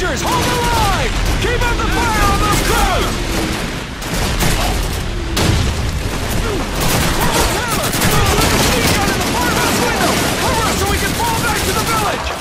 Soldiers, hold the line! Keep up the fire on those crews! Taylor, there's a machine gun in the farmhouse window! Cover us so we can fall back to the village!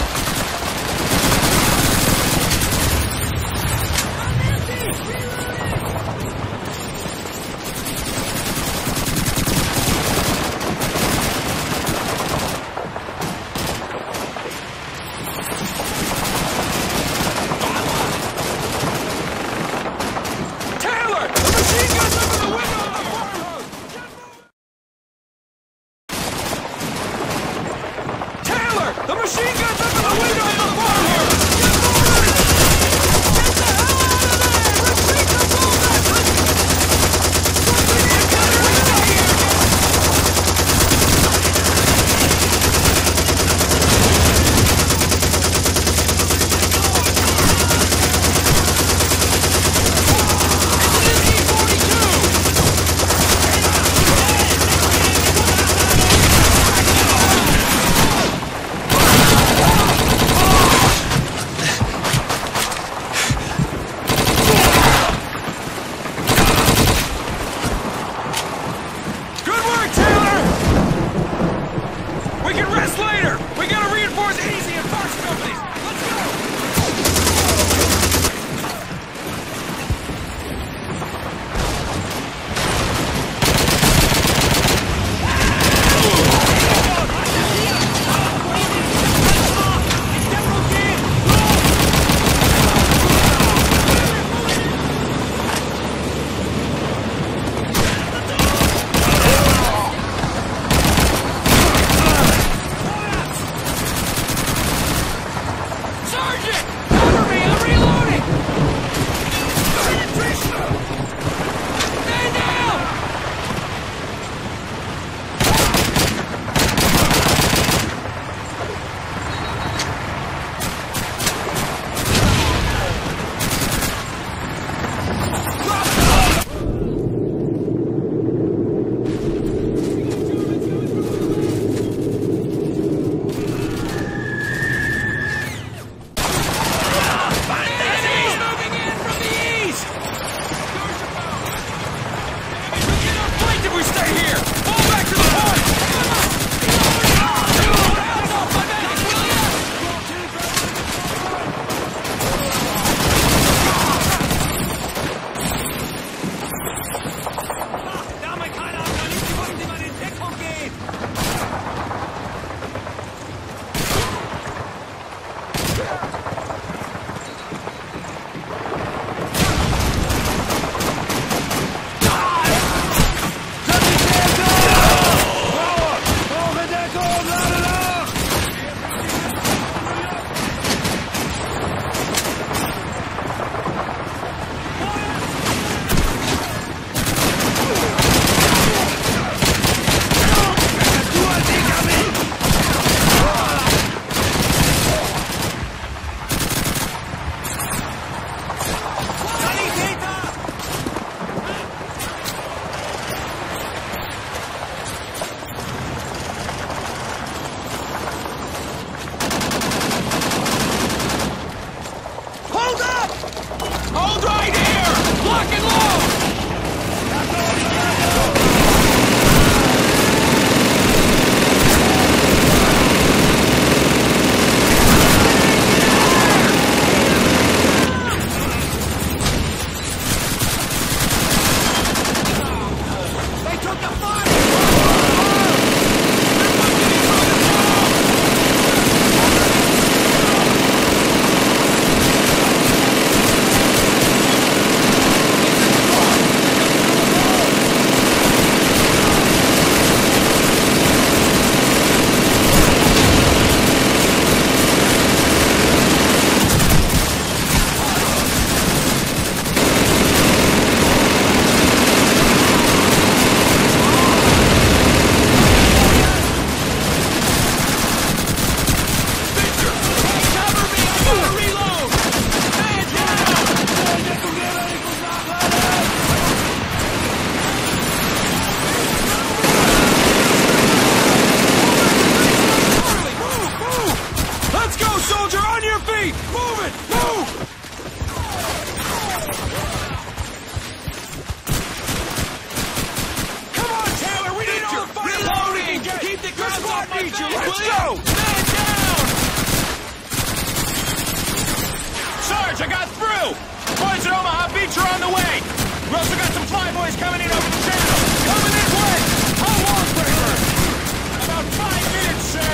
I got through! Boys at Omaha Beach are on the way! We also got some flyboys coming in over the channel! Coming this way! How long, Braver? About 5 minutes, sir!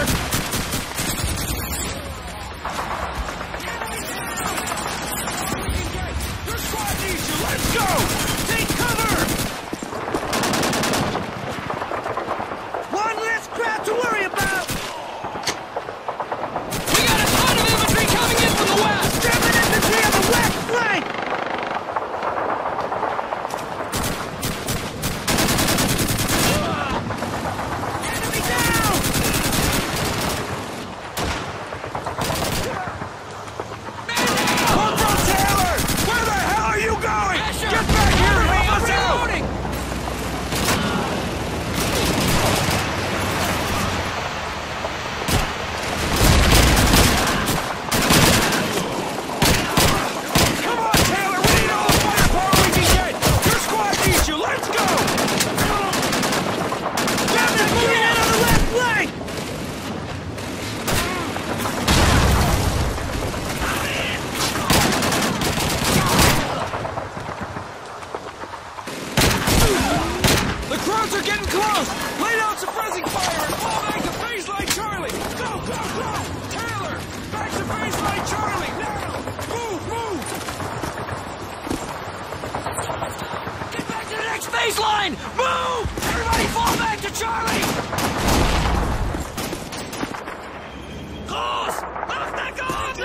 Your squad needs you! Let's go! Take cover! One less crowd to worry about! We got a ton of infantry coming in from the west! German infantry on the west flank! Enemy down! Corporal Taylor! Where the hell are you going? Get back here and help us out! Come on, Taylor! We need all the firepower we can get! Your squad needs you! Let's go! Germans moving in on the left flank! The crowds are getting close! Lay down suppressing fire and fall back to baseline Charlie! Go, go, go! Taylor! Back to baseline Charlie! Now! Move, move! Get back to the next baseline! Move! Everybody fall back to Charlie! Groß! Mach den Gott!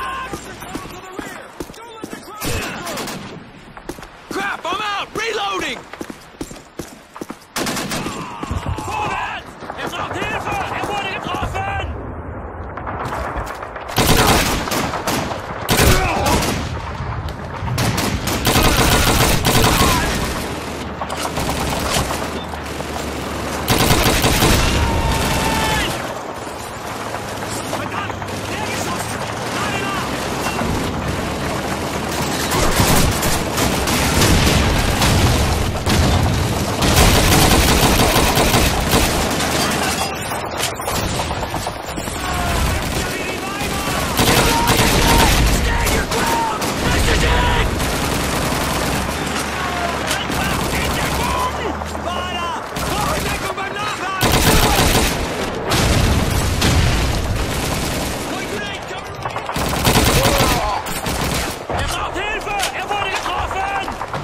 Crap! I'm out! Reloading! Er braucht Hilfe! Er wurde getroffen! Verdammt! Wer geschossen? Keiner! Stand your ground! Mr. Dick! In Deckung! Weiter! Brauche Deckung beim Nachladen! Er braucht Hilfe! Er wurde getroffen!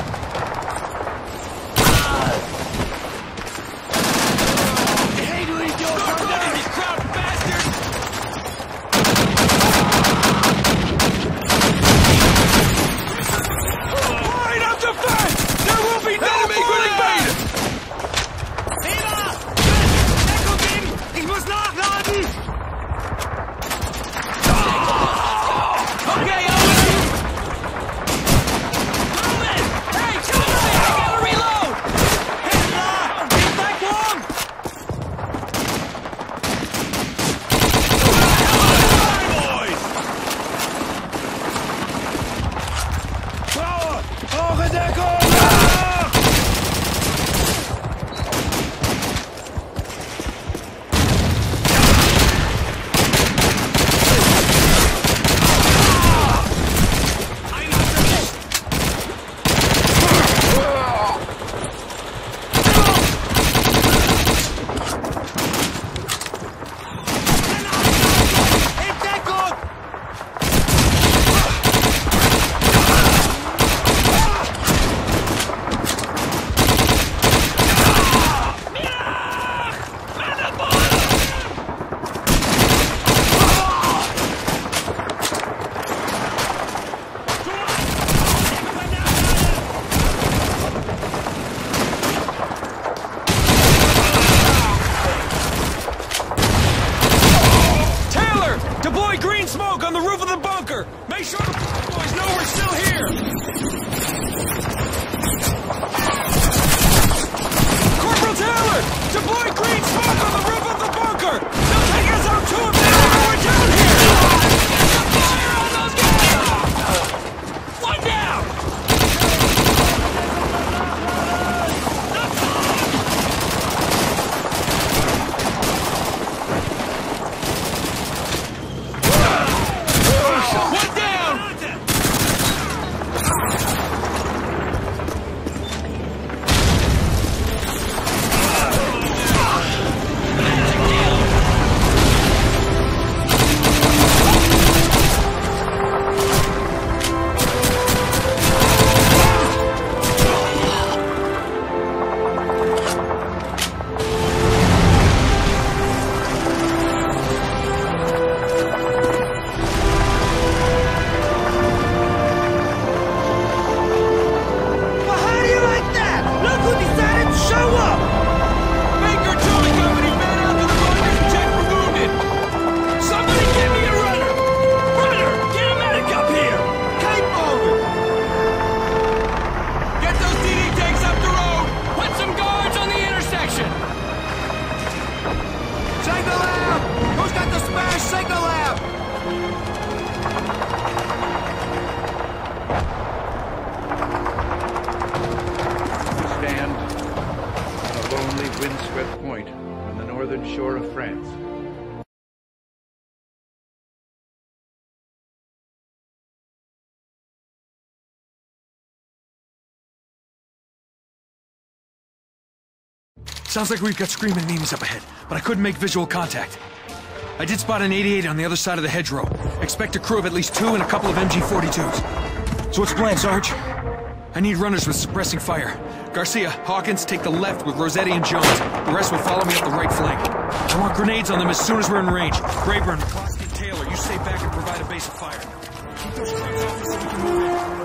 Hey, du Idiot! Come down, you crowd bastard! Line up defense! There will be no moving back! Fehler! Deckung geben! Ich muss nachladen! Okay, Owen! Owen! Hey, Charlie! I gotta reload! Hitler! In Deckung! Brauche Deckung! In Deckung! Taylor! Deploy green smoke on the roof of the bunker! Make sure the boys know we're still here! Corporal Taylor! Deploy green smoke on the roof of the bunker! They'll take us out too if they know we're down here! Get the fire on those guys! One down! One down! Sounds like we've got screaming enemies up ahead, but I couldn't make visual contact. I did spot an 88 on the other side of the hedgerow. Expect a crew of at least 2 and a couple of MG-42s. So what's the plan, Sarge? I need runners with suppressing fire. Garcia, Hawkins, take the left with Rossetti and Jones. The rest will follow me up the right flank. I want grenades on them as soon as we're in range. Rayburn, McCloskey, and Taylor, you stay back and provide a base of fire. Keep those crews off us so we can move in.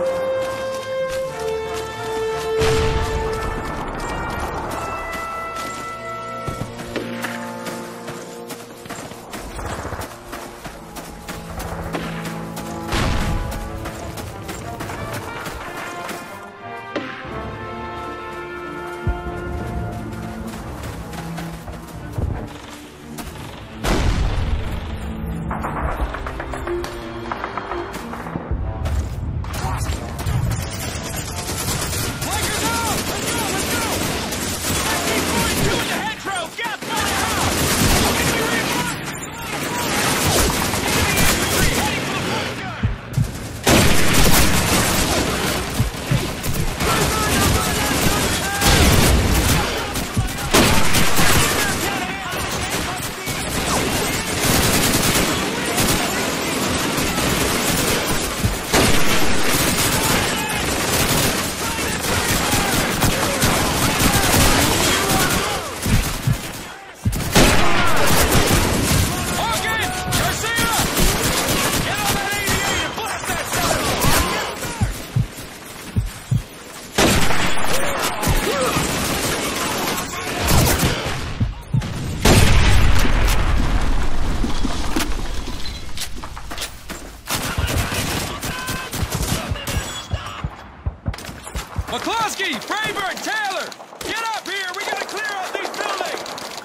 McCloskey, Rayburn, Taylor! Get up here! We gotta clear out these buildings!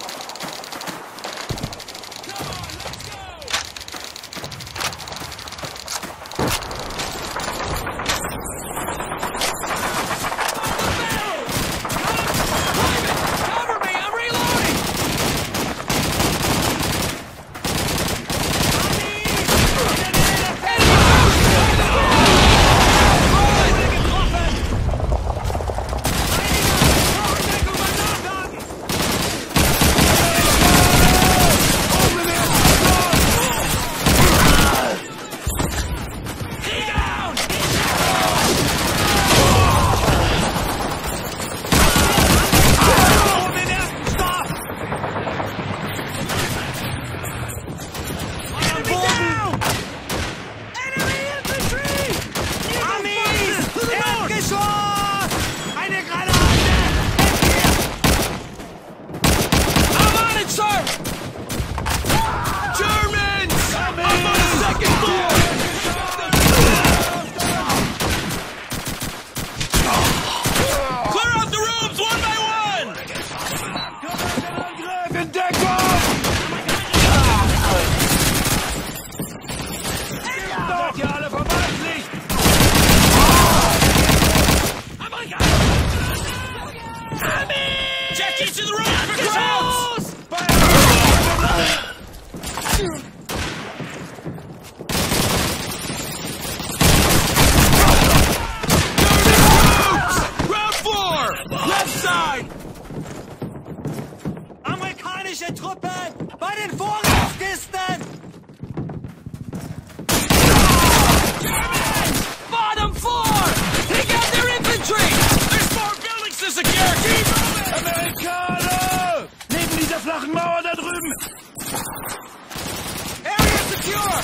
Come on, let's go! Cover me! I'm reloading! Amerikanische Truppen bei den Vorratskisten! Bottom floor! Take out their infantry! There's more buildings to secure! Keep moving! Amerikaner! Neben dieser flachen Mauer da drüben! Area secure!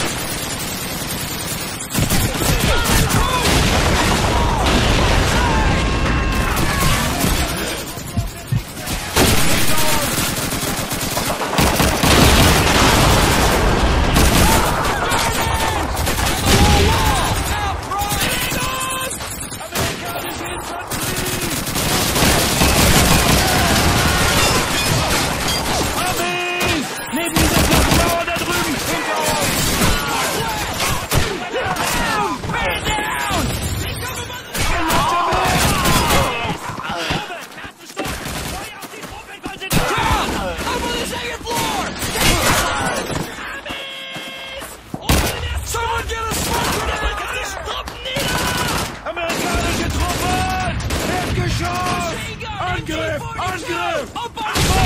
Angriff! Angriff!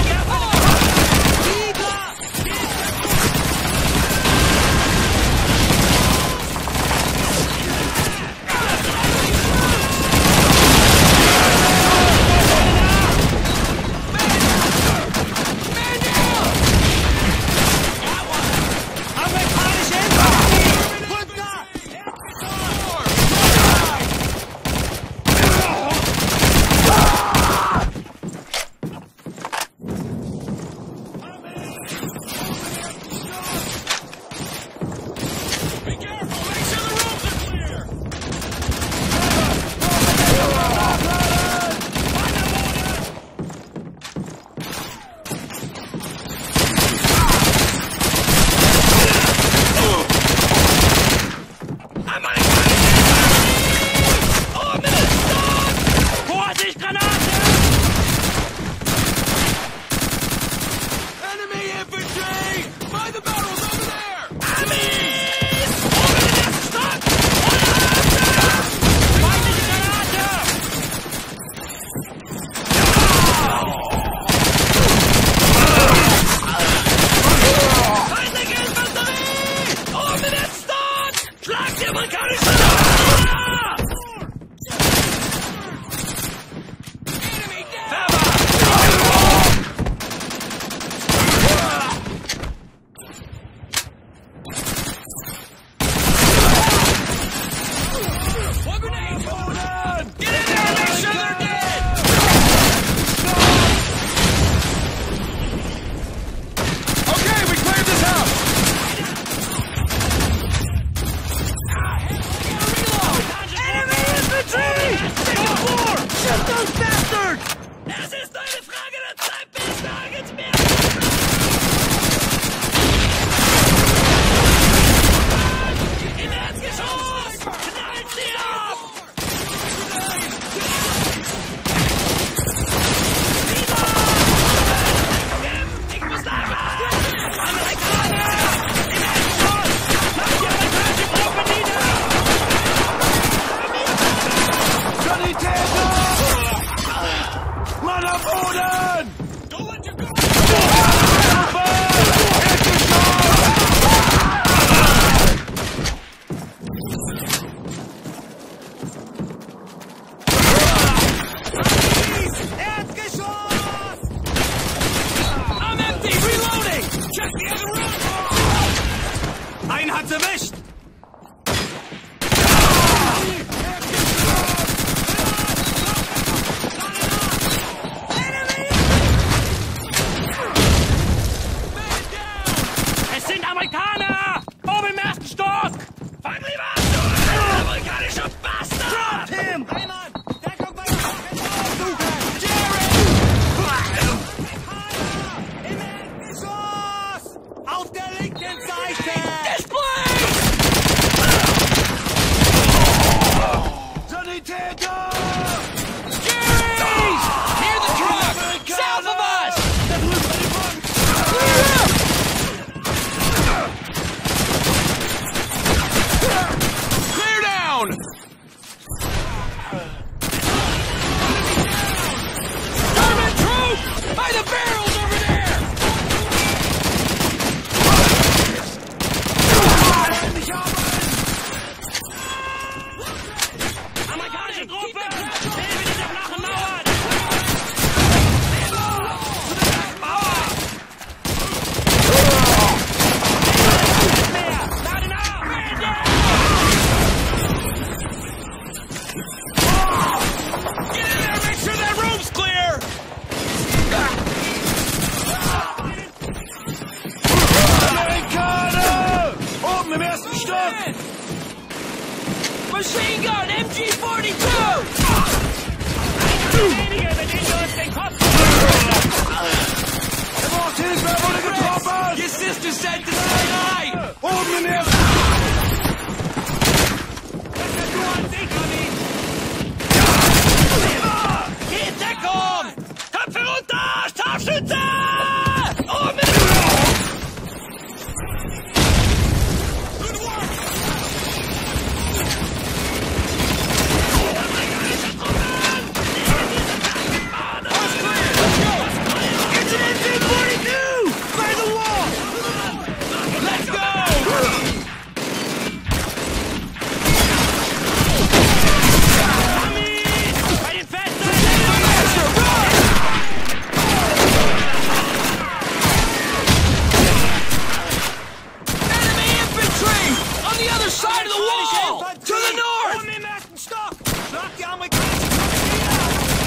erwischt! Es sind Amerikaner! Oben im ersten Stock! Fang lieber an, du amerikanischer Bastard! Tim! Hey, Mann! Deckung bei der Jerry! Im Erdgeschoss! Auf der linken Seite! Display! Sanitäter! Jerry! Near the truck! South of us! Clear up! Clear down! German troops! By the barrels over there! Amerikanische Truppe! Neben dieser flachen Mauer! Mauer! Mehr! Lade nach! Get in there! Make sure that room's clear! Amerikaner! Oben im ersten Stock! Machine gun! MG-42! Wenige, mit denen wir uns den Kopf... Er braucht Hilfe, er wurde getroffen! Your sister said to say hi! Oben im ersten... Geh in Deckung! Köpfe runter! Scharfschütze! Oben mit... Good work! Amerikanische Truppen! All's clear! Let's go! It's an MG-42! By the wall! Let's go! Bei den Fenstern! Master, run! Enemy infantry! On the other side of the wall! To the north! Oben im ersten Stock! Schlag die amerikanische Truppe nieder!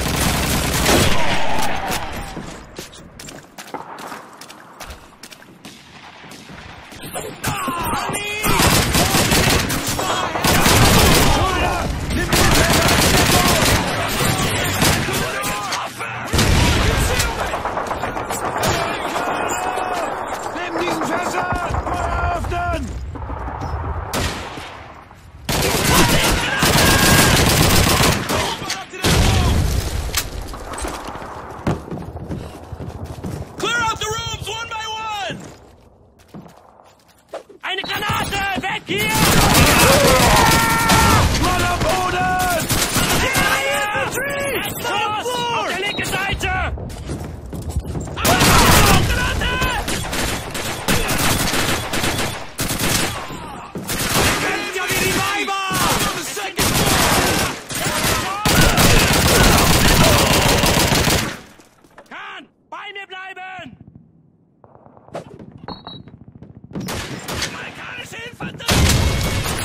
Neben diesen Fässern! Feuer öffnen! Clear out the rooms one by one! Eine Granate! Weg hier! Mann am Boden! Los! Auf der linken Seite! Granate! Kämpft ja wie die Weiber! Kahn! Bei mir bleiben! Amerikanische Infanterie!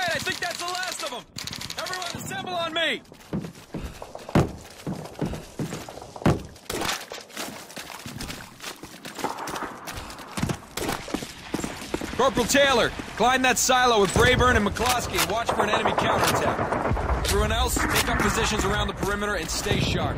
right, I think that's the last of them. Everyone assemble on me. Corporal Taylor, climb that silo with Brayburn and McCloskey and watch for an enemy counterattack. Everyone else, take up positions around the perimeter and stay sharp.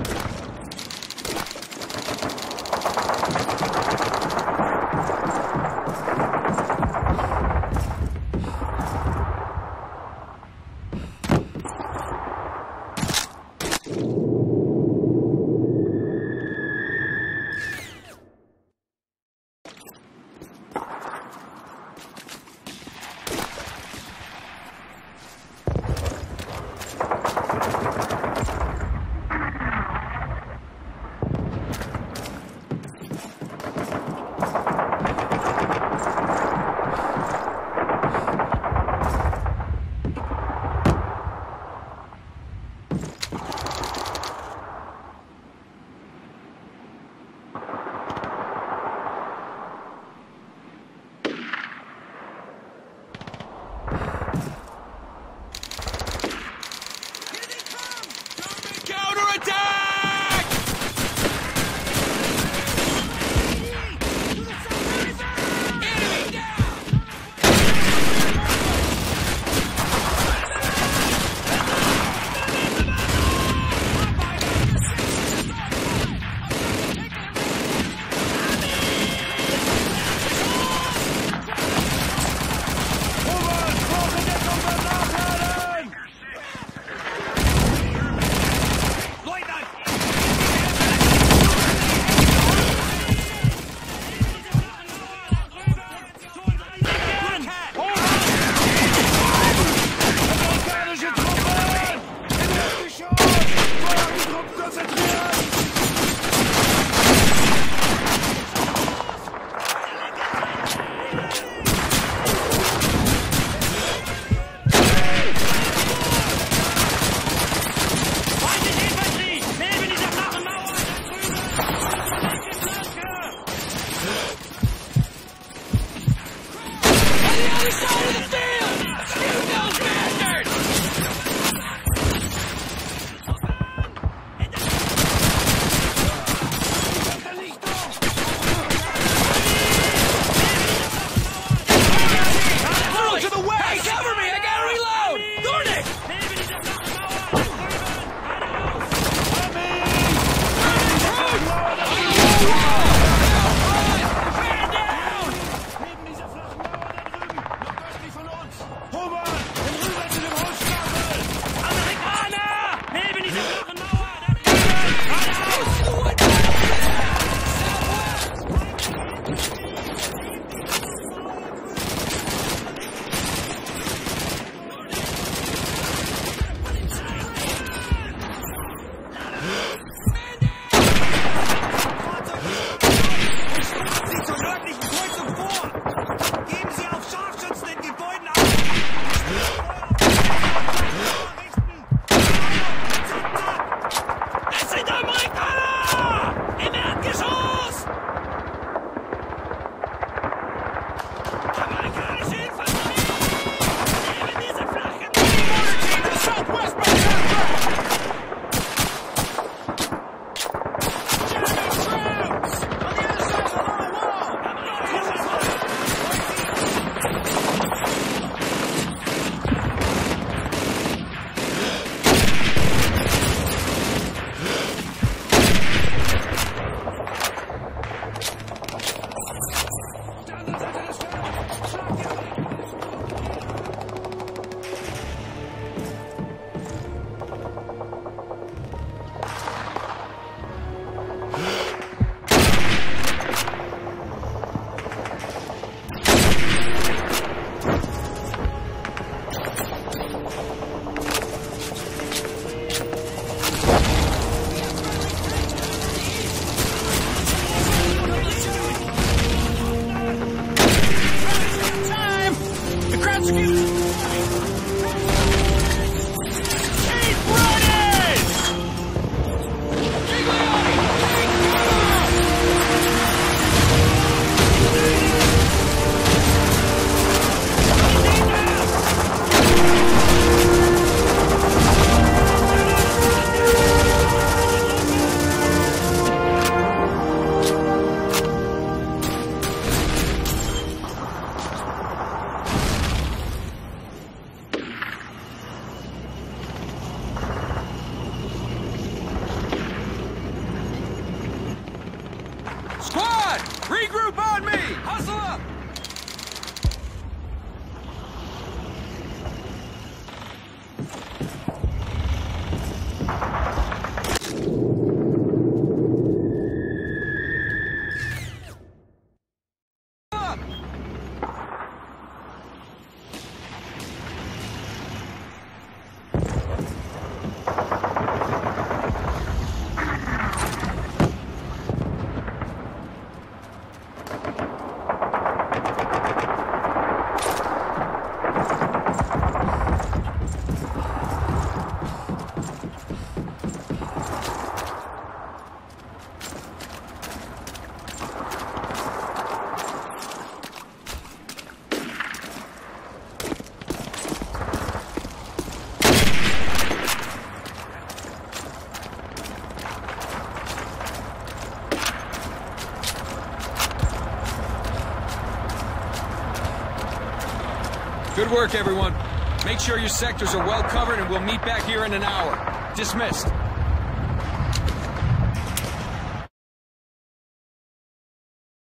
Good work, everyone. Make sure your sectors are well covered and we'll meet back here in an hour. Dismissed.